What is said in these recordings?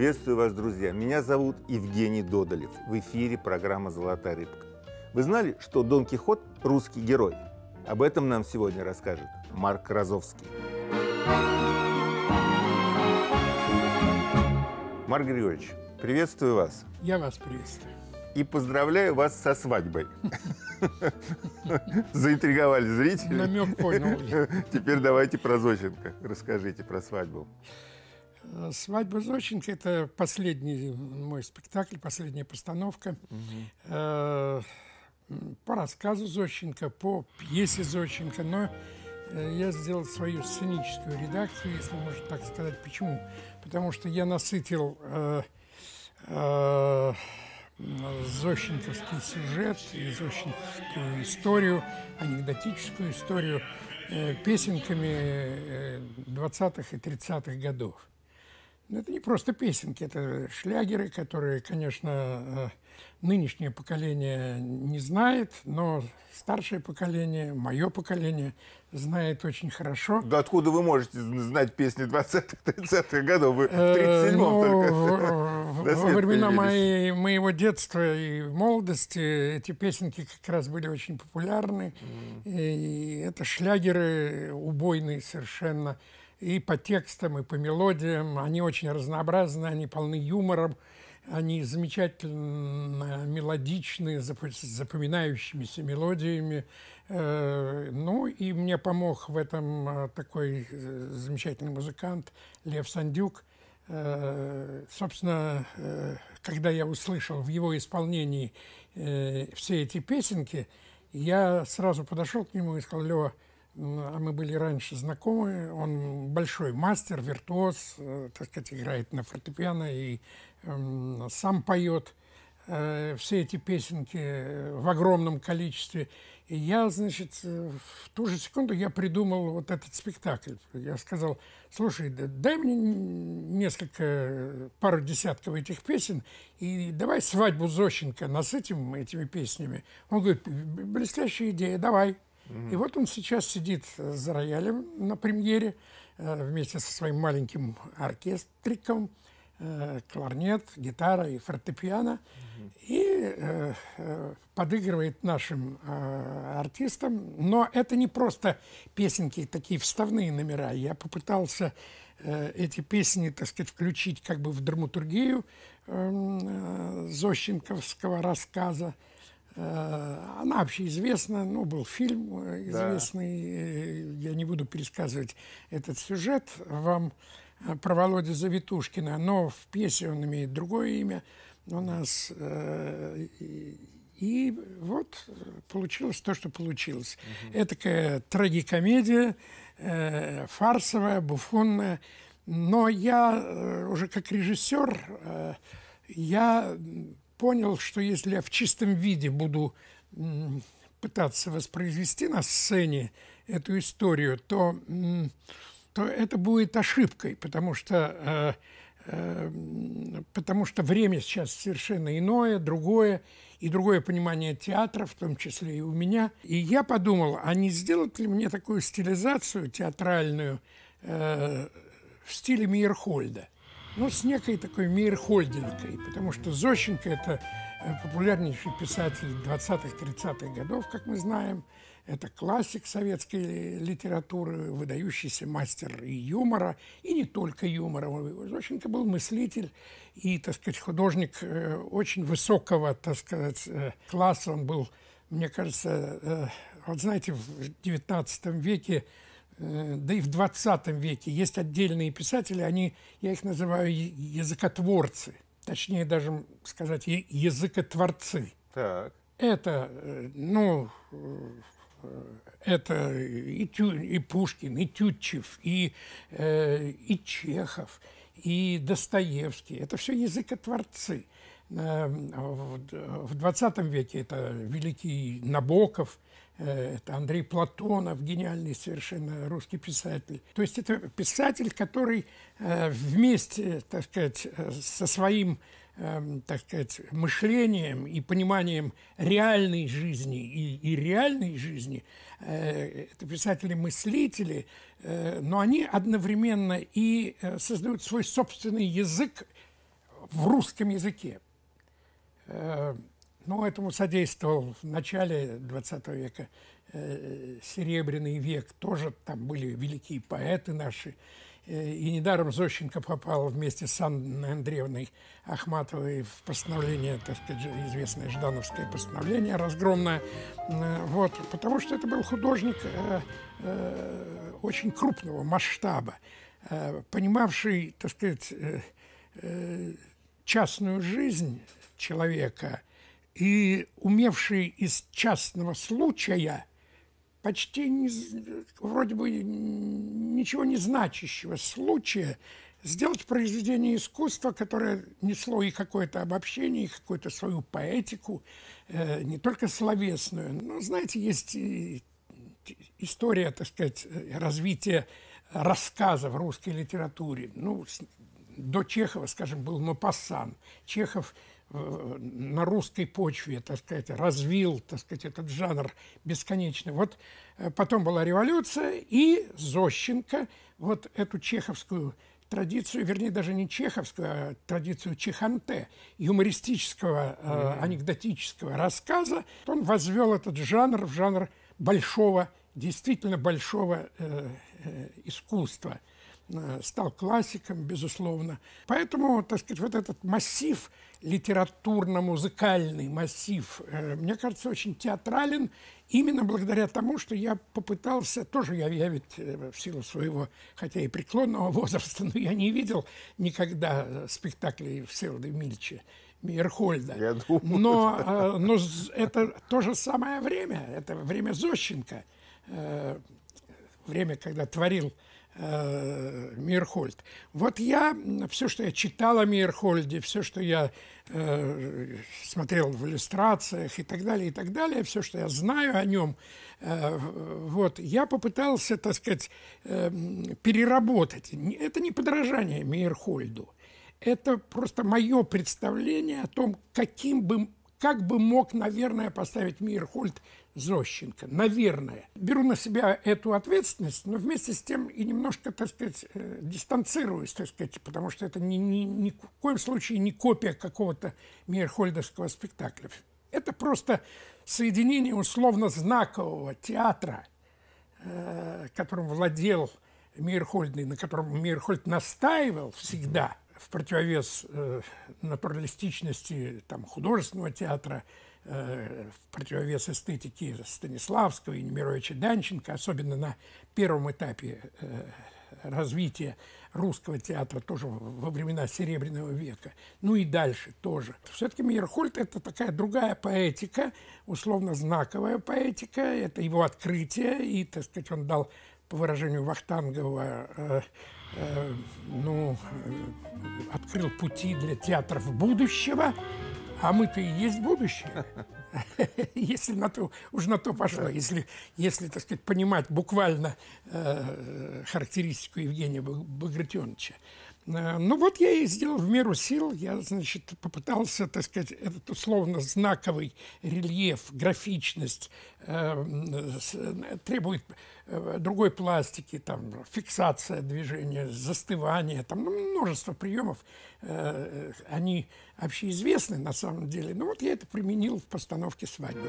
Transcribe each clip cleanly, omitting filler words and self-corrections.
Приветствую вас, друзья. Меня зовут Евгений Додолев. В эфире программа «Золотая рыбка». Вы знали, что Дон Кихот – русский герой? Об этом нам сегодня расскажет Марк Розовский. Марк Григорьевич, приветствую вас. Я вас приветствую. И поздравляю вас со свадьбой. Заинтриговали зрители. Намек понял. Теперь давайте про Зощенко. Расскажите про свадьбу. «Свадьба Зощенко» – это последний мой спектакль, последняя постановка. По рассказу Зощенко, по пьесе Зощенко, но я сделал свою сценическую редакцию, если можно так сказать. Почему? Потому что я насытил зощенковский сюжет и зощенковскую историю, анекдотическую историю песенками 20-х и 30-х годов. Но это не просто песенки, это шлягеры, которые, конечно, нынешнее поколение не знает, но старшее поколение, мое поколение, знает очень хорошо. Да откуда вы можете знать песни 20-х-30-х годов? Вы в 37-м только. Во времена моего детства и молодости эти песенки как раз были очень популярны. И это шлягеры убойные совершенно. И по текстам, и по мелодиям. Они очень разнообразны, они полны юмором. Они замечательно мелодичные, с запоминающимися мелодиями. Ну, и мне помог в этом такой замечательный музыкант Лев Сандюк. Собственно, когда я услышал в его исполнении все эти песенки, я сразу подошел к нему и сказал: Лева, а мы были раньше знакомы, он большой мастер, виртуоз, так сказать, играет на фортепиано и сам поет все эти песенки в огромном количестве. И я, значит, в ту же секунду я придумал вот этот спектакль. Я сказал: слушай, дай мне пару десятков этих песен, и давай свадьбу Зощенко насытим этими песнями. Он говорит: блестящая идея, давай. И вот он сейчас сидит за роялем на премьере вместе со своим маленьким оркестриком, кларнет, гитара и фортепиано, и подыгрывает нашим артистам. Но это не просто песенки, такие вставные номера. Я попытался эти песни, так сказать, включить как бы в драматургию зощенковского рассказа. Она общеизвестна, ну, был фильм известный, да. Я не буду пересказывать этот сюжет вам про Володю Завитушкина, но в пьесе он имеет другое имя у нас. И вот получилось то, что получилось. Этакая трагикомедия, фарсовая, буфонная. Но я уже как режиссер, я понял, что если я в чистом виде буду пытаться воспроизвести на сцене эту историю, то это будет ошибкой, потому что время сейчас совершенно иное, другое, и другое понимание театра, в том числе и у меня. И я подумал, а не сделать ли мне такую стилизацию театральную в стиле Мейерхольда? Ну, с некой такой мейерхольдинкой, потому что Зощенко – это популярнейший писатель 20-30-х годов, как мы знаем. Это классик советской литературы, выдающийся мастер и юмора, и не только юмора. Зощенко был мыслитель и, так сказать, художник очень высокого, так сказать, класса. Он был, мне кажется, вот знаете, в XIX веке, да и в 20 веке есть отдельные писатели, я их называю языкотворцы, точнее даже сказать языкотворцы. Так. Это и Пушкин, и Тютчев, и Чехов, и Достоевский. Это все языкотворцы. В 20 веке это великий Набоков, это Андрей Платонов, гениальный совершенно русский писатель. То есть это писатель, который вместе, так сказать, со своим, так сказать, мышлением и пониманием реальной жизни и реальной жизни, это писатели-мыслители, но они одновременно и создают свой собственный язык в русском языке. Ну, этому содействовал в начале XX века Серебряный век. Тоже там были великие поэты наши. И недаром Зощенко попал вместе с Анной Андреевной Ахматовой в постановление, так сказать, известное ждановское постановление разгромное. Вот, потому что это был художник очень крупного масштаба, понимавший, так сказать, частную жизнь человека и умевший из частного случая почти вроде бы ничего не значащего случая сделать произведение искусства, которое несло и какое-то обобщение, и какую-то свою поэтику, не только словесную. Но, знаете, есть история, так сказать, развития рассказа в русской литературе. Ну, до Чехова, скажем, был Мопассан. Чехов на русской почве, так сказать, развил, так сказать, этот жанр бесконечно. Вот потом была революция, и Зощенко вот эту чеховскую традицию, вернее, даже не чеховскую, а традицию чеханте, юмористического, анекдотического рассказа, он возвел этот жанр в жанр большого, действительно большого искусства. Стал классиком, безусловно. Поэтому, так сказать, вот этот массив, литературно-музыкальный массив, мне кажется, очень театрален именно благодаря тому, что я попытался, тоже я ведь в силу своего, хотя и преклонного возраста, но я не видел никогда спектаклей Всеволода Емельча Мейерхольда. Но это то же самое время, это время Зощенко, время, когда творил Мейерхольд. Вот я, все, что я читал о Мейерхольде, все, что я смотрел в иллюстрациях и так далее, все, что я знаю о нем, вот, я попытался, так сказать, переработать. Это не подражание Мейерхольду. Это просто мое представление о том, как бы мог, наверное, поставить Мейерхольд Зощенко. Наверное. Беру на себя эту ответственность, но вместе с тем и немножко, так сказать, дистанцируюсь, так сказать, потому что это ни в коем случае не копия какого-то мейерхольдовского спектакля. Это просто соединение условно-знакового театра, которым владел Мейерхольд, на котором Мейерхольд настаивал всегда, в противовес натуралистичности там, художественного театра, в противовес эстетике Станиславского и Немировича Данченко, особенно на первом этапе развития русского театра, тоже во времена Серебряного века, ну и дальше тоже. Все-таки Мейерхольд – это такая другая поэтика, условно-знаковая поэтика, это его открытие, и, так сказать, он дал, по выражению Вахтангова, открыл пути для театров будущего, а мы-то и есть будущее, если на то пошло, если, так сказать, понимать буквально характеристику Евгения Багратионовича. Ну вот я и сделал в меру сил, я, значит, попытался, так сказать, этот условно-знаковый рельеф, графичность требует другой пластики, там, фиксация движения, застывание, там множество приемов, они общеизвестны на самом деле, но вот я это применил в постановке «Свадьбы».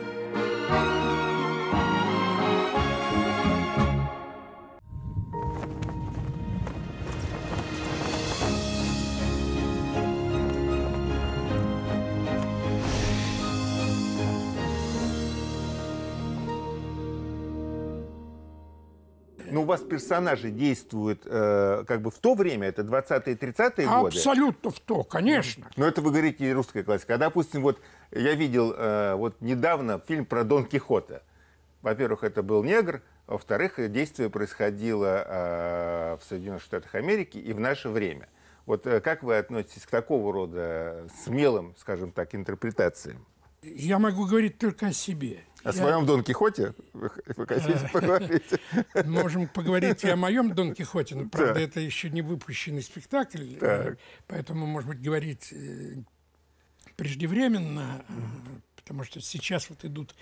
Но у вас персонажи действуют как бы в то время, это 20-е, 30-е годы? Абсолютно в то, конечно. Но это вы говорите русская классика. А, допустим, вот я видел вот недавно фильм про Дон Кихота. Во-первых, это был негр, а во-вторых, действие происходило в Соединенных Штатах Америки и в наше время. Вот как вы относитесь к такого рода смелым, скажем так, интерпретациям? Я могу говорить только о себе. О своем Дон Кихоте вы хотите поговорить? Можем поговорить и о моем Дон Кихоте, но, правда, это еще не выпущенный спектакль, поэтому, может быть, говорить преждевременно, потому что сейчас вот идут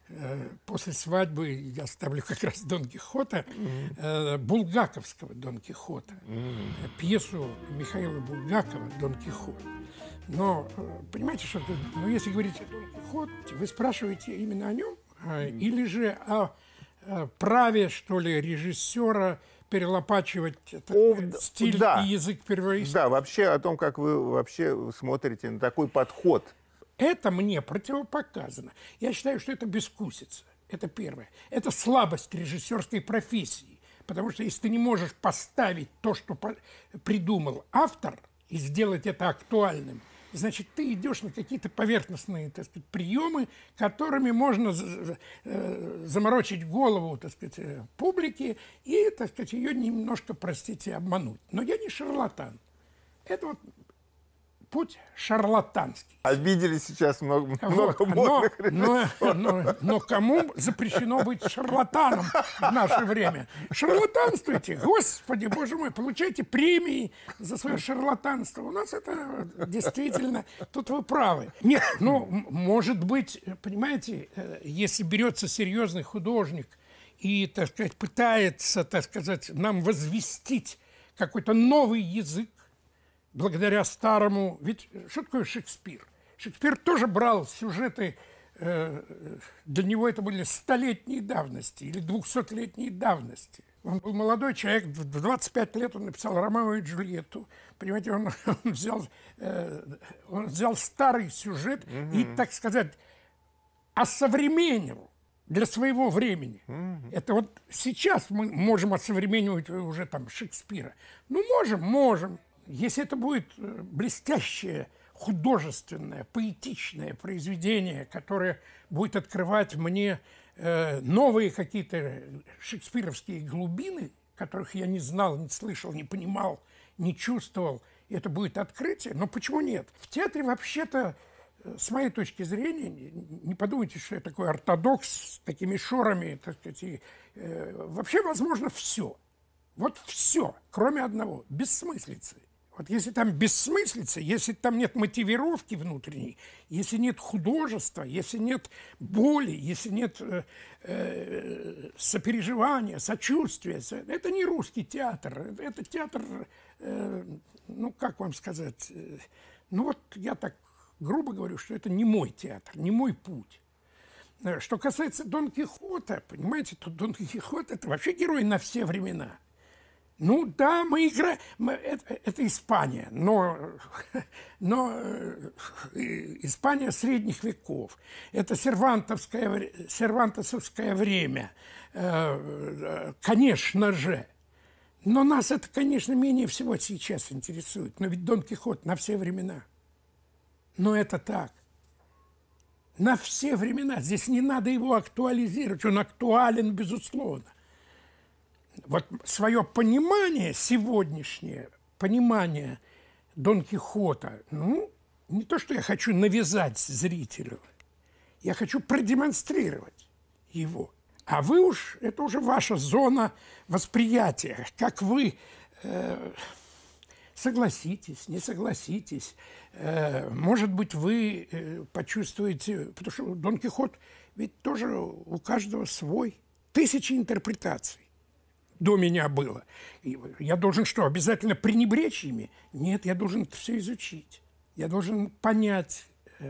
после свадьбы я ставлю как раз Дон Кихота, булгаковского Дон Кихота, пьесу Михаила Булгакова «Дон Кихот». Но, понимаете, что ну, если говорить о Дон Кихоте, вы спрашиваете именно о нем, или же о праве, что ли, режиссера перелопачивать стиль и язык первоисточника? Да, вообще о том, как вы вообще смотрите на такой подход. Это мне противопоказано. Я считаю, что это бескусица. Это первое. Это слабость режиссерской профессии. Потому что если ты не можешь поставить то, что придумал автор, и сделать это актуальным, значит, ты идешь на какие-то поверхностные, так сказать, приемы, которыми можно заморочить голову, так сказать, публике и, так сказать, ее немножко, простите, обмануть. Но я не шарлатан. Это вот путь шарлатанский. Обидели сейчас много Вот. модных Но кому запрещено быть шарлатаном в наше время? Шарлатанствуйте, Господи, Боже мой, получайте премии за свое шарлатанство. У нас это действительно, тут вы правы. Нет, ну, может быть, понимаете, если берется серьезный художник и, так сказать, пытается, так сказать, нам возвестить какой-то новый язык, благодаря старому... Ведь что такое Шекспир? Шекспир тоже брал сюжеты, для него это были 100-летней давности или 200-летней давности. Он был молодой человек, в 25 лет он написал «Ромео и Джульетту». Понимаете, он взял старый сюжет и, так сказать, осовременил для своего времени. Это вот сейчас мы можем осовременивать уже там Шекспира. Ну, можем. Если это будет блестящее, художественное, поэтичное произведение, которое будет открывать мне новые какие-то шекспировские глубины, которых я не знал, не слышал, не понимал, не чувствовал, и это будет открытие, но почему нет? В театре вообще-то, с моей точки зрения, не подумайте, что я такой ортодокс с такими шорами, так сказать, и, вообще возможно все. Вот все, кроме одного – бессмыслицы. Вот если там бессмыслица, если там нет мотивировки внутренней, если нет художества, если нет боли, если нет сопереживания, сочувствия, это не русский театр. Это театр, ну, как вам сказать, ну, вот я так грубо говорю, что это не мой театр, не мой путь. Что касается Дон Кихота, понимаете, то Дон Кихот – это вообще герой на все времена. Ну да, мы играем, это Испания, но Испания средних веков. Это сервантесовское время, конечно же. Но нас это, конечно, менее всего сейчас интересует. Но ведь Дон Кихот на все времена. Но это так. На все времена. Здесь не надо его актуализировать. Он актуален, безусловно. Вот свое понимание, сегодняшнее понимание Дон Кихота, ну, не то, что я хочу навязать зрителю, я хочу продемонстрировать его. А вы уж, это уже ваша зона восприятия, как вы согласитесь, не согласитесь. Может быть, вы почувствуете, потому что Дон Кихот ведь тоже у каждого свой, тысячи интерпретаций. До меня было. И я должен что, обязательно пренебречь ими? Нет, я должен это все изучить. Я должен понять,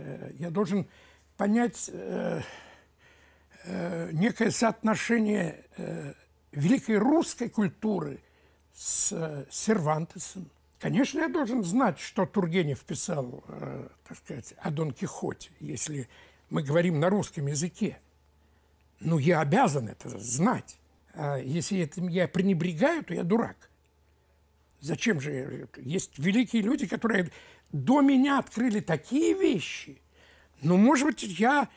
некое соотношение великой русской культуры с Сервантесом. Конечно, я должен знать, что Тургенев писал, так сказать, о Дон Кихоте, если мы говорим на русском языке. Ну, я обязан это знать. А если этим я пренебрегаю, то я дурак. Зачем же? Есть великие люди, которые до меня открыли такие вещи. Но, может быть, я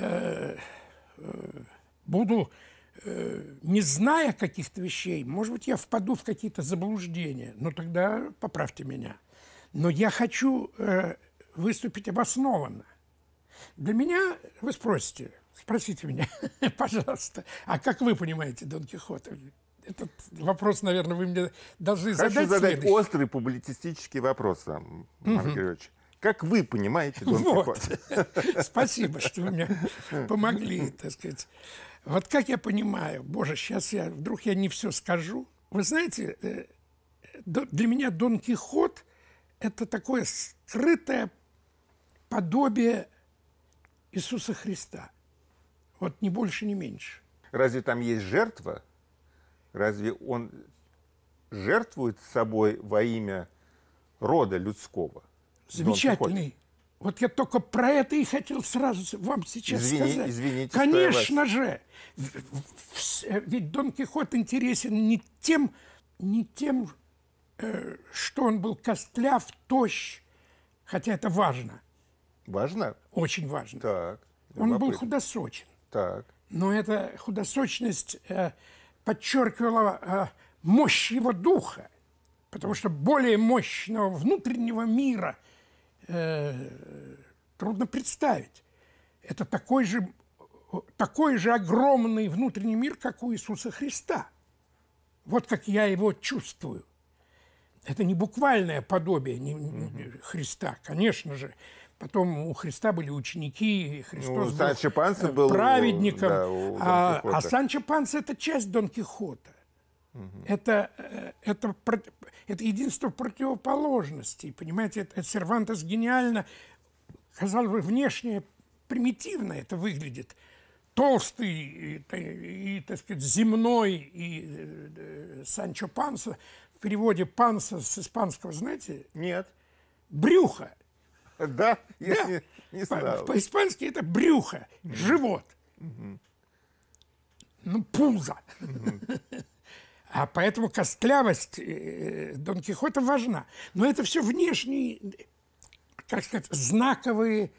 буду, не зная каких-то вещей, может быть, я впаду в какие-то заблуждения. Ну, тогда поправьте меня. Но я хочу выступить обоснованно. Для меня, вы спросите меня, пожалуйста, а как вы понимаете Дон Кихота? Этот вопрос, наверное, вы мне должны задать. Хочу задать острый публицистический вопрос, Марк Григорьевич. Как вы понимаете Дон Вот. Кихот? Спасибо, что вы мне помогли, так сказать. Вот как я понимаю, боже, сейчас вдруг я не все скажу. Вы знаете, для меня Дон Кихот – это такое скрытое подобие Иисуса Христа. Вот ни больше, ни меньше. Разве там есть жертва? Разве он жертвует собой во имя рода людского? Замечательный. Вот я только про это и хотел сразу вам сейчас сказать. Извините, конечно же. Ведь Дон Кихот интересен не тем, что он был костляв, тощ, хотя это важно. Важно? Очень важно. Так. Он был худосочен. Так. Но эта худосочность подчеркивала мощь его духа, потому что более мощного внутреннего мира трудно представить. Это такой же огромный внутренний мир, как у Иисуса Христа. Вот как я его чувствую. Это не буквальное подобие Христа, конечно же. Потом у Христа были ученики, Христос был праведником, а Санчо Панса – это часть Дон Кихота. Это единство противоположностей, понимаете? Сервантес гениально, казалось бы, внешне примитивно это выглядит. Толстый и, так сказать, земной, и Санчо Панса, в переводе «панса» с испанского, знаете? Нет. Брюхо. Да? Я не знал. По-испански это брюхо, живот. Ну, пузо. А поэтому костлявость Дон Кихота важна. Но это все внешние, как сказать, знаковые,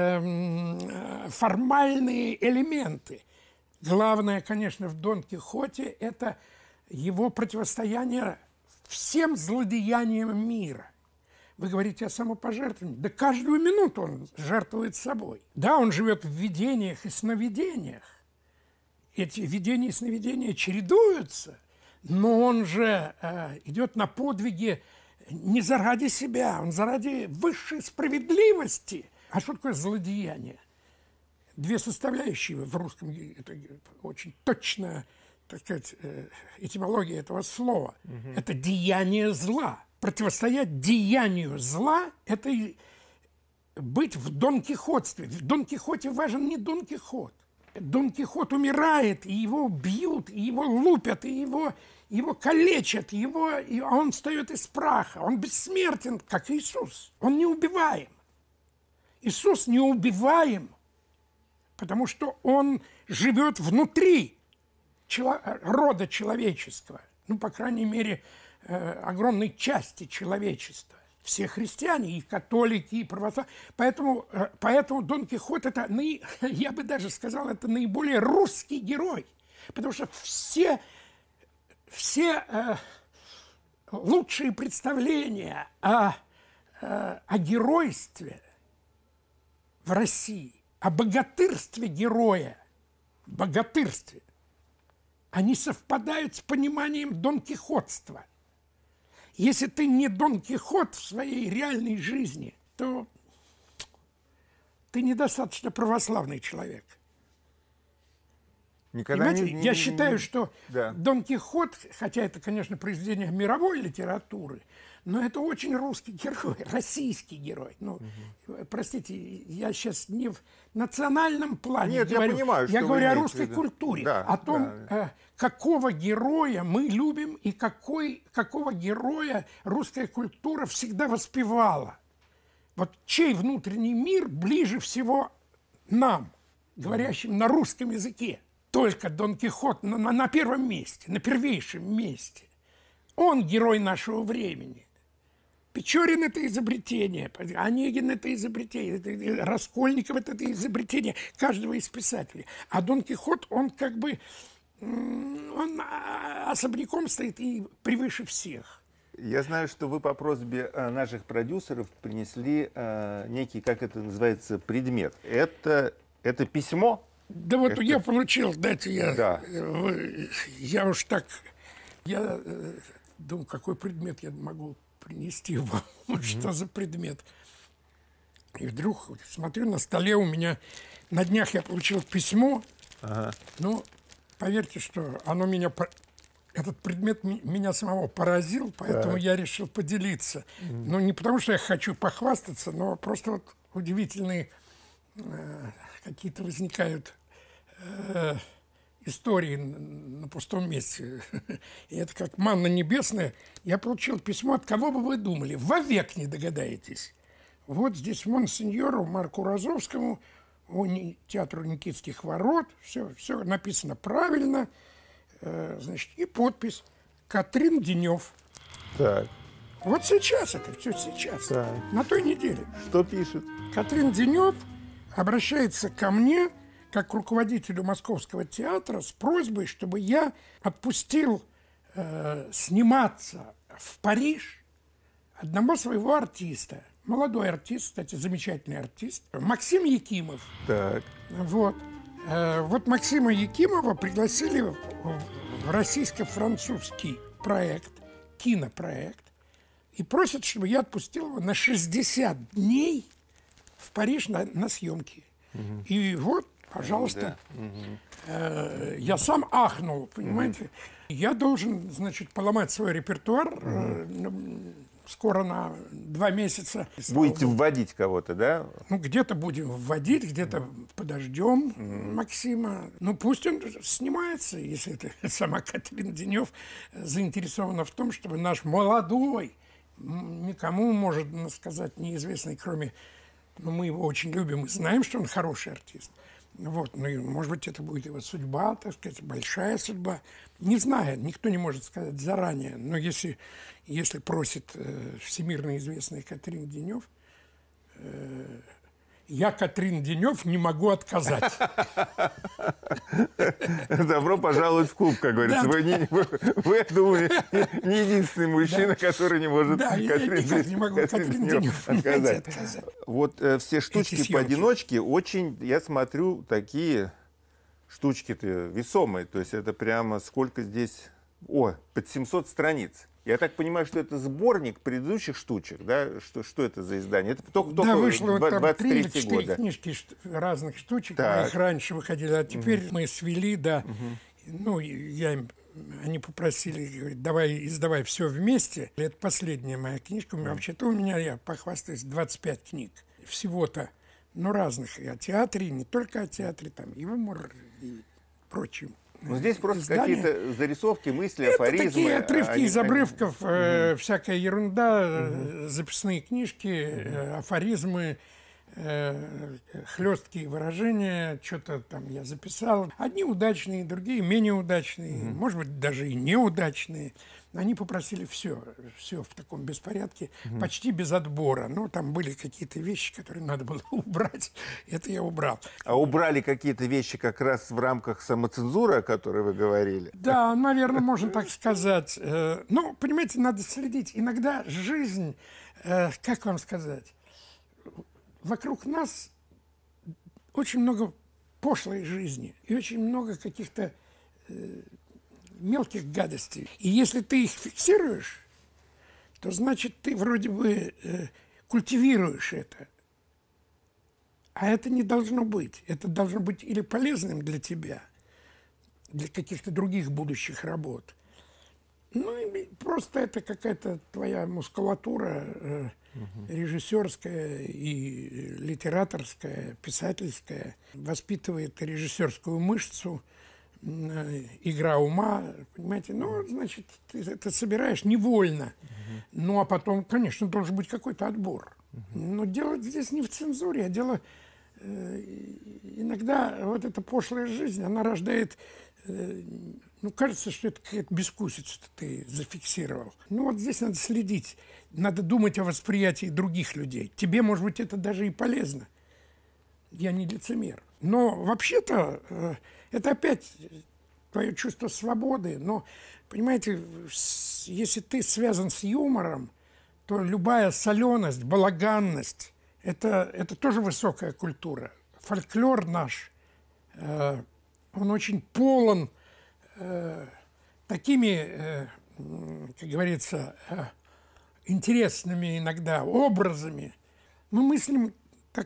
формальные элементы. Главное, конечно, в Дон Кихоте – это его противостояние всем злодеяниям мира. Вы говорите о самопожертвовании. Да каждую минуту он жертвует собой. Да, он живет в видениях и сновидениях. Эти видения и сновидения чередуются, но он же идет на подвиги не заради себя, он заради высшей справедливости. А что такое злодеяние? Две составляющие в русском, это очень точная, так сказать, этимология этого слова. Это деяние зла. Противостоять деянию зла – это быть в донкихотстве. В Дон Кихоте важен не Дон Кихот. Дон Кихот умирает, и его бьют, и его лупят, и его калечат, а он встает из праха. Он бессмертен, как Иисус. Он неубиваем. Иисус неубиваем, потому что он живет внутри рода человеческого. Ну, по крайней мере, огромной части человечества. Все христиане, и католики, и православные. Поэтому Дон Кихот – это, я бы даже сказал, это наиболее русский герой. Потому что все лучшие представления о геройстве в России, о богатырстве героя, они совпадают с пониманием донкихотства. Если ты не Дон Кихот в своей реальной жизни, то ты недостаточно православный человек. Понимаете, я считаю, что Дон Кихот, хотя это, конечно, произведение мировой литературы, но это очень русский герой, российский герой. Ну, простите, я сейчас не в национальном плане говорю. Я говорю о русской культуре, о том, какого героя мы любим и какого героя русская культура всегда воспевала. Вот чей внутренний мир ближе всего нам, говорящим на русском языке. Только Дон Кихот на первом месте, на первейшем месте. Он герой нашего времени. Печорин – это изобретение, Онегин – это изобретение, Раскольников – это изобретение каждого из писателей. А Дон Кихот, он как бы, он особняком стоит и превыше всех. Я знаю, что вы по просьбе наших продюсеров принесли некий, как это называется, предмет. Это письмо? Да вот я получил, дайте я уж так, я думаю, какой предмет я могу принести вам, что за предмет. И вдруг смотрю, на столе у меня на днях я получил письмо. Ага. Ну, поверьте, что оно меня, этот предмет меня самого поразил, поэтому я решил поделиться. Ну, не потому что я хочу похвастаться, но просто вот удивительные какие-то возникают истории на пустом месте. И это как манна небесная. Я получил письмо, от кого бы вы думали? Вовек не догадаетесь. Вот здесь монсеньору Марку Розовскому, театру Никитских ворот, все написано правильно, значит, и подпись Катрин Денев. Так. Вот сейчас это, все сейчас, Так. на той неделе. Что пишет? Катрин Денев обращается ко мне, как к руководителю Московского театра, с просьбой, чтобы я отпустил сниматься в Париж одного своего артиста. Молодой артист, кстати, замечательный артист, Максим Якимов. Так. Вот. Вот Максима Якимова пригласили в российско-французский проект, кинопроект, и просят, чтобы я отпустил его на 60 дней в Париж на съемки. И вот, пожалуйста, я сам ахнул, понимаете. Я должен, значит, поломать свой репертуар скоро на 2 месяца. Будете вводить кого-то, да? Ну, где-то будем вводить, где-то подождем Максима. Ну, пусть он снимается, если это сама Катрин Денев заинтересована в том, чтобы наш молодой, никому, может сказать, неизвестный, кроме... Ну, мы его очень любим и знаем, что он хороший артист. Вот, ну, и, может быть, это будет его судьба, так сказать, большая судьба. Не знаю, никто не может сказать заранее. Но если просит всемирно известный Катрин Денев, я, Катрин Денев, не могу отказать. Добро пожаловать в клуб, как говорится. Да. Вы, я думаю, не единственный мужчина, который не может Да, я никак не могу Катрин Денев отказать. Вот все штучки поодиночке очень, я смотрю, такие штучки-то весомые. То есть это прямо сколько здесь... под 700 страниц. Я так понимаю, что это сборник предыдущих штучек, да? Что это за издание? Это только да, вышло вот там 3 или 4 года. книжки разных штучек. Так. Их раньше выходили, а теперь мы свели, да. Ну, они попросили, говорят, давай издавай все вместе. Это последняя моя книжка. Вообще-то у меня, я похвастаюсь, 25 книг. Всего-то, ну, разных. И о театре, и не только о театре, там, юмор и прочим. Ну, здесь просто издания. какие-то зарисовки, мысли, Это афоризмы. такие отрывки из обрывков, всякая ерунда, записные книжки, афоризмы, хлесткие выражения, что-то там я записал. Одни удачные, другие менее удачные, может быть, даже и неудачные. Они попросили все в таком беспорядке, почти без отбора. Но там были какие-то вещи, которые надо было убрать. Это я убрал. А убрали какие-то вещи как раз в рамках самоцензуры, о которой вы говорили? Да, наверное, можно так сказать. Ну, понимаете, надо следить. Иногда жизнь, как вам сказать, вокруг нас очень много пошлой жизни и очень много каких-то мелких гадостей. И если ты их фиксируешь, то значит ты вроде бы культивируешь это. А это не должно быть. Это должно быть или полезным для тебя, для каких-то других будущих работ. Ну, и просто это какая-то твоя мускулатура режиссерская и литераторская, писательская. Воспитывает режиссерскую мышцу, игра ума, понимаете? Ну, значит, ты это собираешь невольно. Ну, а потом, конечно, должен быть какой-то отбор. Но дело здесь не в цензуре, а дело... Иногда вот эта пошлая жизнь, она рождает... Ну, кажется, что это какая-то бескусица ты зафиксировал. Ну, вот здесь надо следить. Надо думать о восприятии других людей. Тебе, может быть, это даже и полезно. Я не лицемер. Но вообще-то это опять твое чувство свободы. Но, понимаете, если ты связан с юмором, то любая соленость, балаганность – это тоже высокая культура. Фольклор наш, он очень полон такими, как говорится, интересными иногда образами. Мы мыслим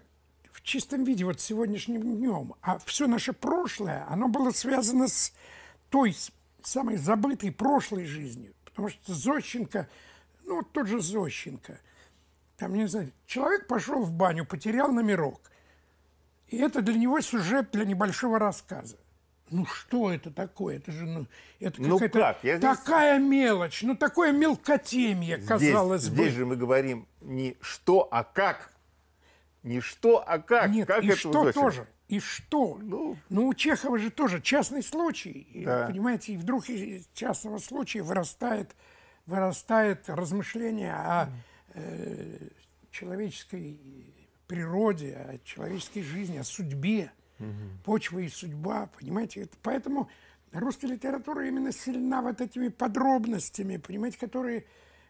в чистом виде, вот сегодняшним днем. А все наше прошлое, оно было связано с той самой забытой прошлой жизнью. Потому что Зощенко, ну, вот тот же Зощенко, там, не знаю, человек пошел в баню, потерял номерок. И это для него сюжет для небольшого рассказа. Ну, что это такое? Это же, ну, это какая-то такая мелочь, ну, такое мелкотемье, казалось бы. Здесь же мы говорим не что, а как. Не что, а как. Нет, как и это что тоже. И что? Ну, у Чехова же тоже частный случай. Да. Понимаете, и вдруг из частного случая вырастает размышление о человеческой природе, о человеческой жизни, о судьбе. Почва и судьба, понимаете? Поэтому русская литература именно сильна вот этими подробностями, понимаете, которые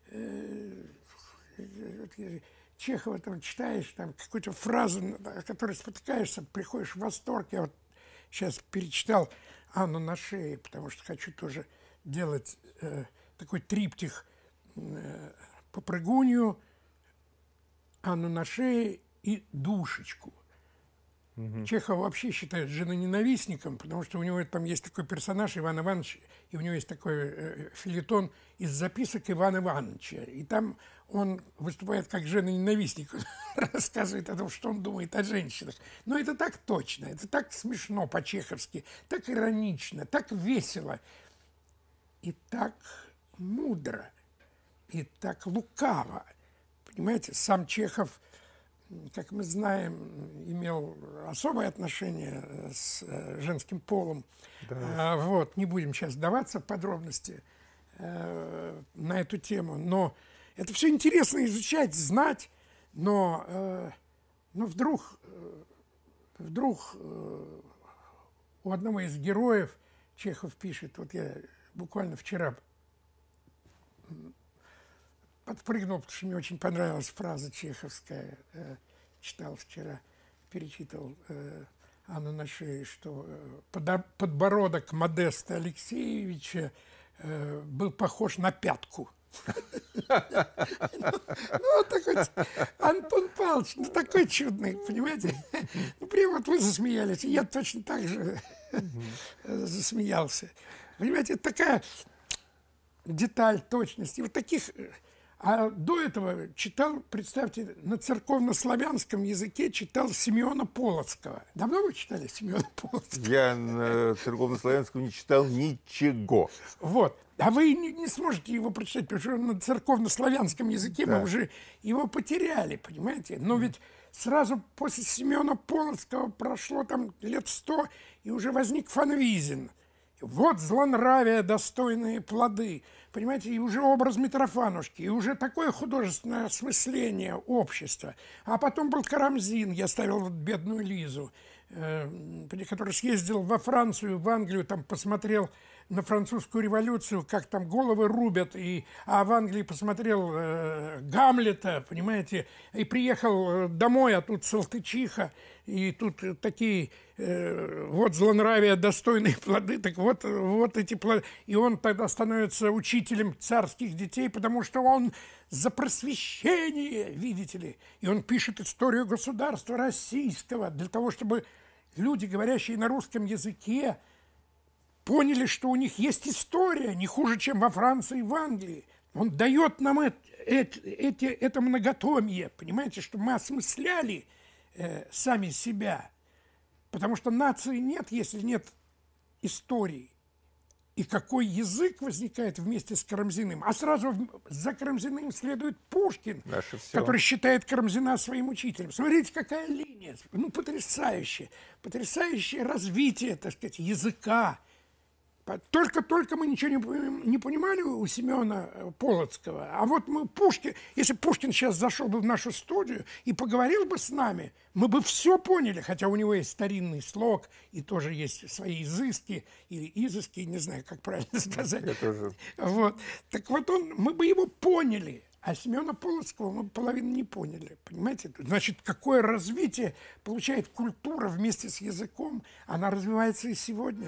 Чехова там читаешь, там какую-то фразу, о которой спотыкаешься, приходишь в восторг. Я вот сейчас перечитал «Анну на шее», потому что хочу тоже делать такой триптих «Попрыгунью», «Анну на шее» и «Душечку». Чехов вообще считают женоненавистником, потому что у него там есть такой персонаж Иван Иванович, и у него есть такой фельетон из записок Ивана Ивановича. И там он выступает как женоненавистник, рассказывает о том, что он думает о женщинах. Но это так точно, это так смешно по-чеховски, так иронично, так весело и так мудро, и так лукаво. Понимаете, сам Чехов, как мы знаем, имел особое отношение с женским полом. Да. Вот, не будем сейчас вдаваться в подробности на эту тему. Но это все интересно изучать, знать, но вдруг у одного из героев Чехов пишет, вот я буквально вчера подпрыгнул, потому что мне очень понравилась фраза чеховская. Читал вчера, перечитывал Анну на шее, что подбородок Модеста Алексеевича был похож на пятку. Ну, такой Антон Павлович, ну, такой чудный, понимаете? Ну, прямо вот вы засмеялись, и я точно так же засмеялся. Понимаете, это такая деталь, точность. И вот таких... А до этого читал, представьте, на церковно-славянском языке читал Симеона Полоцкого. Давно вы читали Симеона Полоцкого? Я на церковно-славянском не читал ничего. Вот. А вы не сможете его прочитать, потому что на церковно-славянском языке мы уже его потеряли, понимаете? Но ведь сразу после Симеона Полоцкого прошло там лет 100, и уже возник Фанвизин. Вот злонравие, достойные плоды. Понимаете, и уже образ Митрофанушки, и уже такое художественное осмысление общества. А потом был Карамзин, я ставил вот бедную Лизу, который съездил во Францию, в Англию, там посмотрел на французскую революцию, как там головы рубят, а в Англии посмотрел Гамлета, понимаете, и приехал домой, а тут Салтычиха, и тут такие вот злонравия, достойные плоды, так вот эти плоды. И он тогда становится учителем царских детей, потому что он за просвещение, видите ли. И он пишет историю государства российского для того, чтобы люди, говорящие на русском языке, поняли, что у них есть история, не хуже, чем во Франции и в Англии. Он дает нам это многотомье, понимаете, что мы осмысляли сами себя. Потому что нации нет, если нет истории. И какой язык возникает вместе с Карамзиным. А сразу за Карамзиным следует Пушкин, который считает Карамзина своим учителем. Смотрите, какая линия. Ну, потрясающее. Потрясающее развитие, так сказать, языка. Только мы ничего не понимали у Семена Полоцкого. А вот мы Пушкин, если Пушкин сейчас зашел бы в нашу студию и поговорил бы с нами, мы бы все поняли, хотя у него есть старинный слог, и тоже есть свои изыски, или изыски, не знаю, как правильно сказать. Я тоже. Вот. Так вот мы бы его поняли. А Семена Полоцкого мы половину не поняли, понимаете? Значит, какое развитие получает культура вместе с языком, она развивается и сегодня.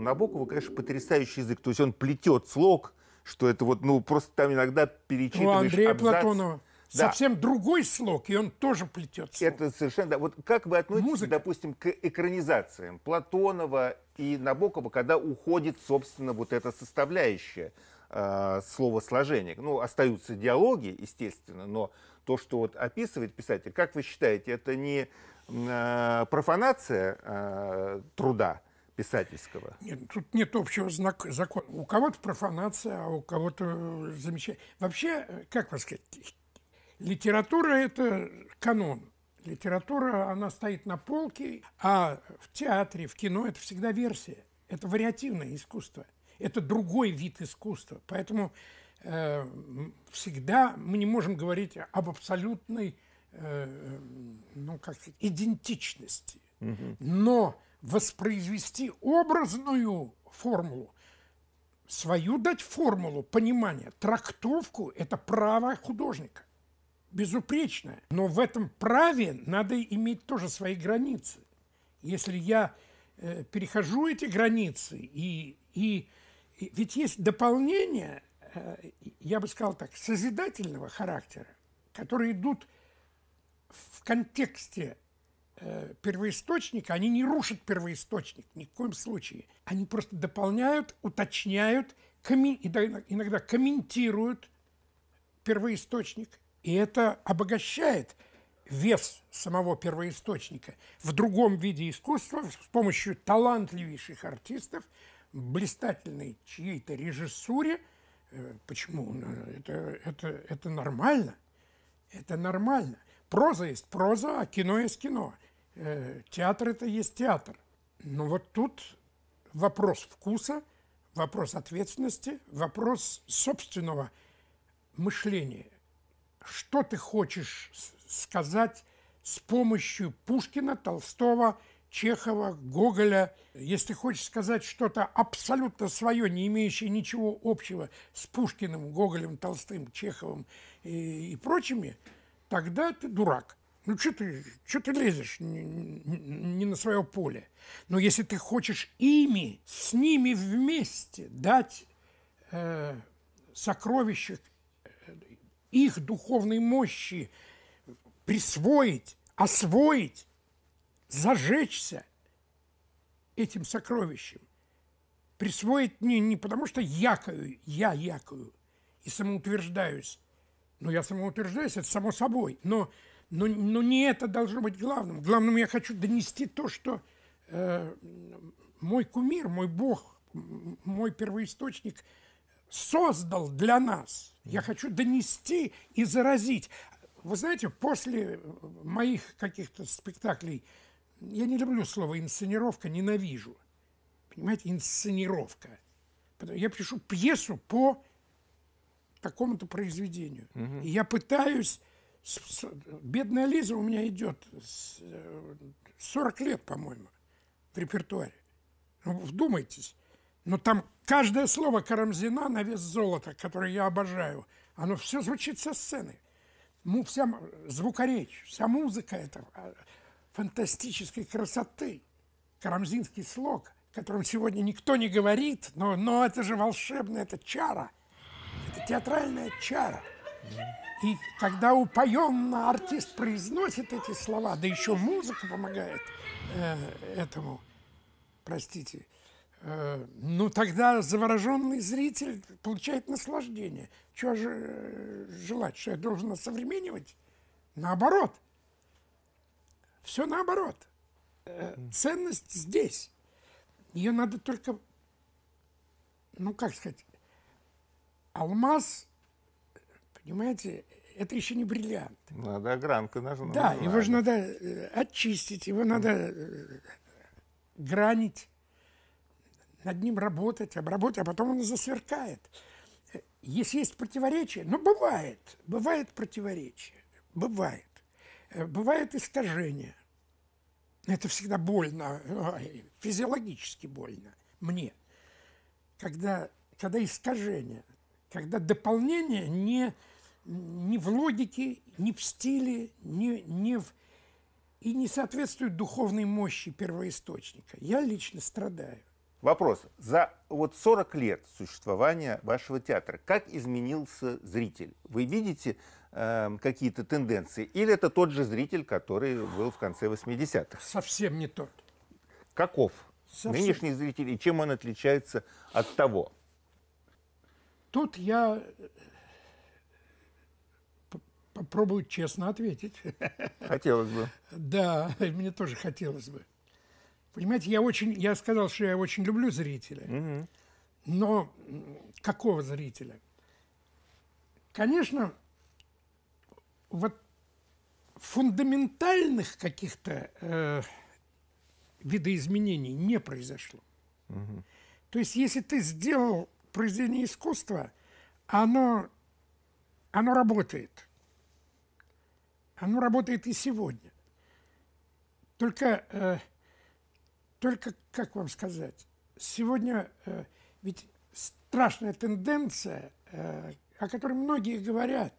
Набокова, конечно, потрясающий язык. То есть он плетет слог, что это вот, ну, просто там иногда перечитываешь У Андрея абзац. Платонова Да. совсем другой слог, и он тоже плетет слог. Это совершенно... Да. Вот как вы относитесь, Музыка. допустим, к экранизациям Платонова и Набокова, когда уходит, собственно, вот эта составляющая словосложения? Ну, остаются диалоги, естественно, но то, что вот описывает писатель, как вы считаете, это не профанация труда писательского? Нет, тут нет общего закона. У кого-то профанация, а у кого-то замечание. Вообще, как вам сказать, литература – это канон. Литература, она стоит на полке, а в театре, в кино – это всегда версия. Это вариативное искусство. Это другой вид искусства. Поэтому всегда мы не можем говорить об абсолютной ну, как сказать, идентичности. Но воспроизвести образную формулу, свою дать формулу понимания, трактовку – это право художника. Безупречное. Но в этом праве надо иметь тоже свои границы. Если я перехожу эти границы, ведь есть дополнения, я бы сказал так, созидательного характера, которые идут в контексте первоисточника, они не рушат первоисточник ни в коем случае. Они просто дополняют, уточняют, иногда комментируют первоисточник. И это обогащает вес самого первоисточника в другом виде искусства с помощью талантливейших артистов, блистательной чьей-то режиссуре. Почему? Это нормально. Это нормально. Проза есть проза, а кино есть кино. Театр – это есть театр. Но вот тут вопрос вкуса, вопрос ответственности, вопрос собственного мышления. Что ты хочешь сказать с помощью Пушкина, Толстого, Чехова, Гоголя? Если ты хочешь сказать что-то абсолютно свое, не имеющее ничего общего с Пушкиным, Гоголем, Толстым, Чеховым и прочими, тогда ты дурак. Ну, что ты лезешь не на свое поле? Но если ты хочешь с ними вместе дать сокровища их духовной мощи, присвоить, освоить, зажечься этим сокровищем, присвоить не потому, что я якаю и самоутверждаюсь, но я самоутверждаюсь, это само собой, но не это должно быть главным. Главным я хочу донести то, что мой кумир, мой Бог, мой первоисточник создал для нас. Я хочу донести и заразить. Вы знаете, после моих каких-то спектаклей, я не люблю слово «инсценировка», ненавижу. Понимаете, инсценировка. Я пишу пьесу по такому-то произведению. И я пытаюсь... Бедная Лиза у меня идет 40 лет, по-моему, в репертуаре. Ну, вдумайтесь. Но там каждое слово Карамзина на вес золота, которое я обожаю, оно все звучит со сцены. Вся звукоречь, вся музыка это фантастической красоты. Карамзинский слог, о котором сегодня никто не говорит, но это же волшебно, это чара. Это театральная чара. И когда упоенно артист произносит эти слова, да еще музыка помогает этому, простите, ну тогда завороженный зритель получает наслаждение. Чего же желать? Что я должен осовременивать? Наоборот. Все наоборот. Ценность здесь. Ее надо только, ну как сказать, алмаз, понимаете, это еще не бриллиант. Надо огранку нажать. Да, его же надо очистить, его надо гранить, над ним работать, обработать, а потом он засверкает. Если есть противоречие, но бывает противоречие, бывает искажение. Это всегда больно, физиологически больно мне, когда искажение, когда дополнение не в логике, не в стиле, и не соответствует духовной мощи первоисточника. Я лично страдаю. Вопрос. За вот 40 лет существования вашего театра, как изменился зритель? Вы видите какие-то тенденции? Или это тот же зритель, который был в конце 80-х? Совсем не тот. Каков Совсем. нынешний зритель и чем он отличается от того? Тут я попробую честно ответить. Хотелось бы. Да, мне тоже хотелось бы. Понимаете, я сказал, что я очень люблю зрителя. Но какого зрителя? Конечно, вот фундаментальных каких-то видоизменений не произошло. То есть, если ты сделал произведение искусства, оно работает. Оно работает и сегодня. Только, как вам сказать, сегодня ведь страшная тенденция, о которой многие говорят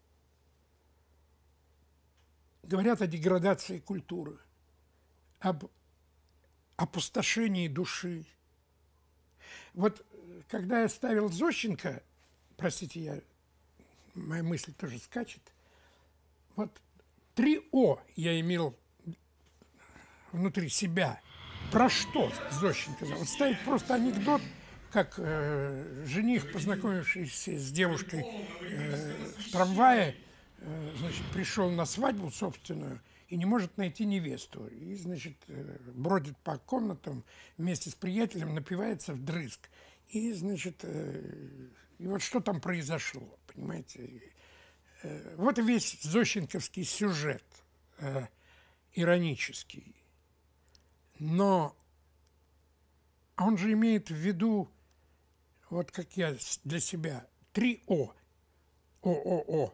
о деградации культуры, об опустошении души. Вот когда я ставил Зощенко, простите, моя мысль тоже скачет, вот 3 О я имел внутри себя. Про что Зощенко? Он ставит просто анекдот, как жених, познакомившийся с девушкой в трамвае, значит, пришел на свадьбу собственную и не может найти невесту. И, значит, бродит по комнатам вместе с приятелем, напивается вдрызг. И, значит, и вот что там произошло, понимаете? Вот и весь зощенковский сюжет, иронический. Но он же имеет в виду, вот как я для себя, 3 О. ООО.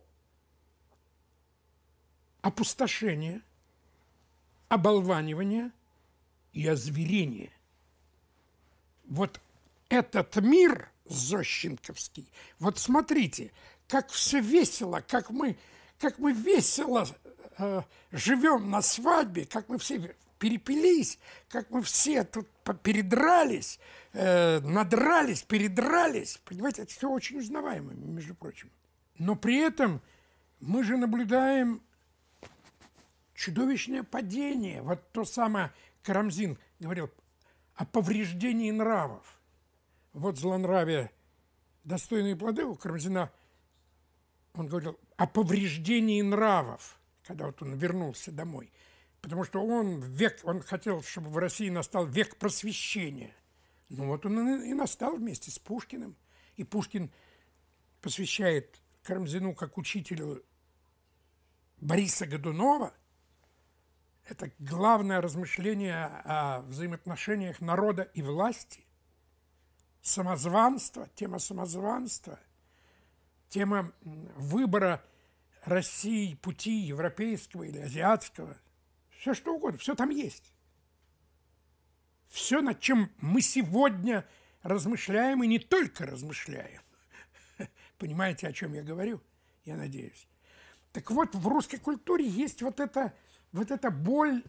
Опустошение, оболванивание и озверение. Вот этот мир зощенковский, вот смотрите, как все весело, как мы весело живем на свадьбе, как мы все перепились, как мы все тут передрались, надрались, передрались. Понимаете, это все очень узнаваемо, между прочим. Но при этом мы же наблюдаем чудовищное падение. Вот то самое Карамзин говорил о повреждении нравов. Вот злонравие, достойные плоды у Карамзина. Он говорил о повреждении нравов, когда вот он вернулся домой. Потому что он хотел, чтобы в России настал век просвещения. Ну вот он и настал вместе с Пушкиным. И Пушкин посвящает Карамзину как учителю Бориса Годунова. Это главное размышление о взаимоотношениях народа и власти. Самозванство, тема самозванства, тема выбора России пути европейского или азиатского. Все что угодно, все там есть. Все, над чем мы сегодня размышляем, и не только размышляем. Понимаете, о чем я говорю? Я надеюсь. Так вот, в русской культуре есть вот эта боль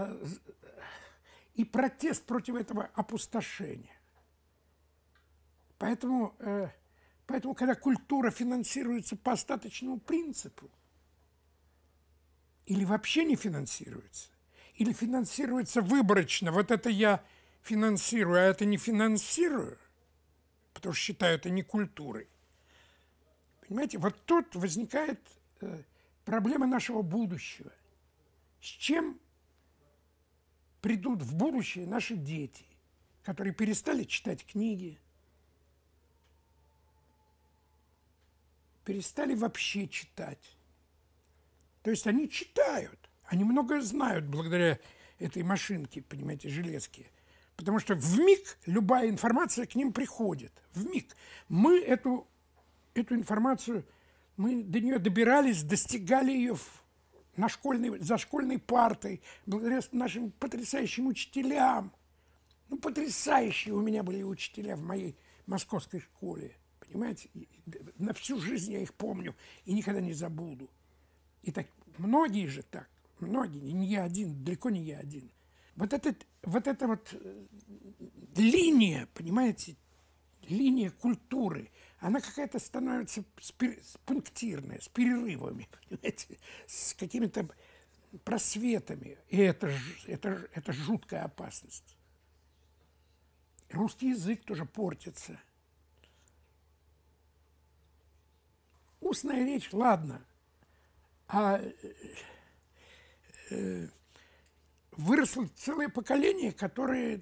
и протест против этого опустошения. Поэтому, когда культура финансируется по остаточному принципу, или вообще не финансируется, или финансируется выборочно, вот это я финансирую, а это не финансирую, потому что считаю это не культурой. Понимаете, вот тут возникает проблема нашего будущего. С чем придут в будущее наши дети, которые перестали читать книги, перестали вообще читать. То есть они читают, они многое знают благодаря этой машинке, понимаете, железке. Потому что вмиг любая информация к ним приходит. Вмиг. Мы эту информацию, мы до нее добирались, достигали ее за школьной партой, благодаря нашим потрясающим учителям. Ну, потрясающие у меня были учителя в моей московской школе. Понимаете? На всю жизнь я их помню и никогда не забуду. И так многие же так, многие, не я один, далеко не я один. вот эта вот линия, понимаете, линия культуры, она какая-то становится пунктирная, с перерывами, понимаете, с какими-то просветами. И это жуткая опасность. Русский язык тоже портится. Устная речь, ладно. А выросло целое поколение, которые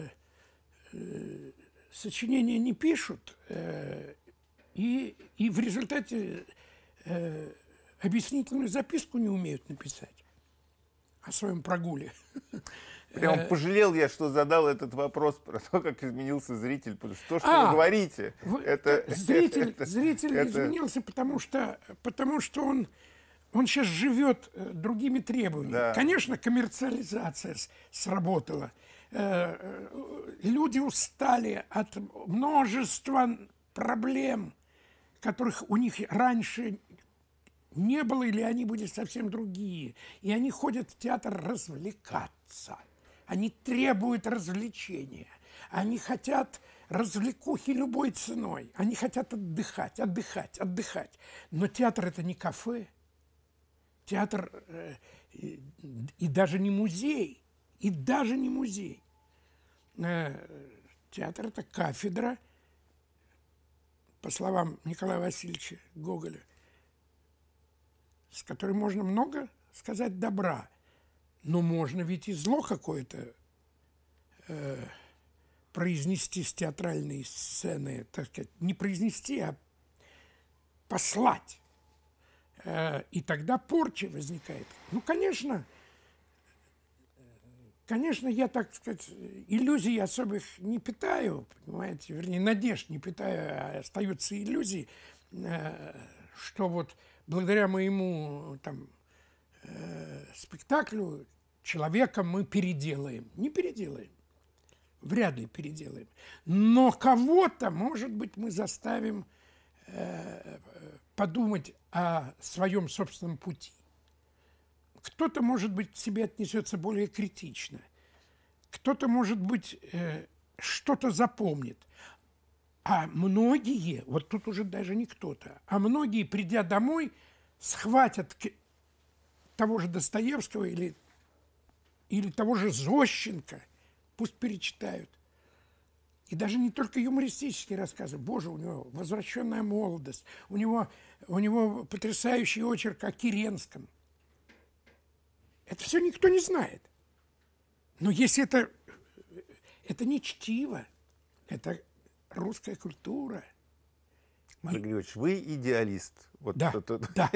сочинения не пишут, и в результате объяснительную записку не умеют написать о своем прогуле. Прям пожалел я, что задал этот вопрос про то, как изменился зритель. Потому что то, что вы говорите, зритель изменился, потому что он сейчас живет другими требованиями. Да. Конечно, коммерциализация сработала. Люди устали от множества проблем, которых у них раньше не было, или они были совсем другие. И они ходят в театр развлекаться. Они требуют развлечения. Они хотят развлекухи любой ценой. Они хотят отдыхать. Но театр – это не кафе. Театр и даже не музей. Театр – это кафедра, по словам Николая Васильевича Гоголя, с которой можно много сказать добра. Но можно ведь и зло какое-то произнести с театральной сцены, так сказать, не произнести, а послать. И тогда порча возникает. Ну, конечно, я, так сказать, иллюзий особых не питаю, понимаете, вернее, надежд не питаю, а остаются иллюзии, что вот благодаря моему там спектаклю человека мы переделаем. Не переделаем. Вряд ли переделаем. Но кого-то, может быть, мы заставим подумать о своем собственном пути. Кто-то, может быть, к себе отнесется более критично. Кто-то, может быть, что-то запомнит. А многие, вот тут уже даже не кто-то, а многие, придя домой, схватят того же Достоевского или того же Зощенко, пусть перечитают. И даже не только юмористические рассказы. Боже, у него «Возвращенная молодость», у него потрясающий очерк о Киренском. Это все никто не знает. Но если это не чтиво, это русская культура. Марк Григорьевич, вы идеалист. Вот да, да,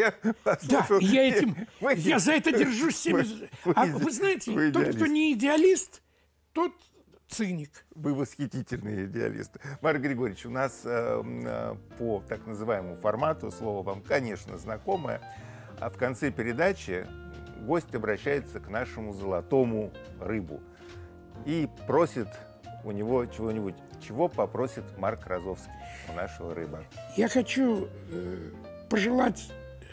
я я за это держусь всеми. А вы знаете, тот, кто не идеалист, тот циник. Вы восхитительный идеалист. Марк Григорьевич, у нас по так называемому формату слово вам, конечно, знакомое. А в конце передачи гость обращается к нашему золотому рыбу и просит у него чего-нибудь. Чего попросит Марк Розовский у нашего рыба? Я хочу пожелать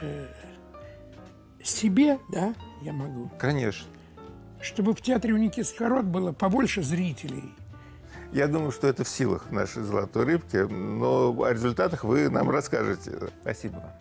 себе, да, я могу. Конечно. Чтобы в театре у Никитского рода было побольше зрителей. Я думаю, что это в силах нашей золотой рыбки, но о результатах вы нам расскажете. Спасибо вам.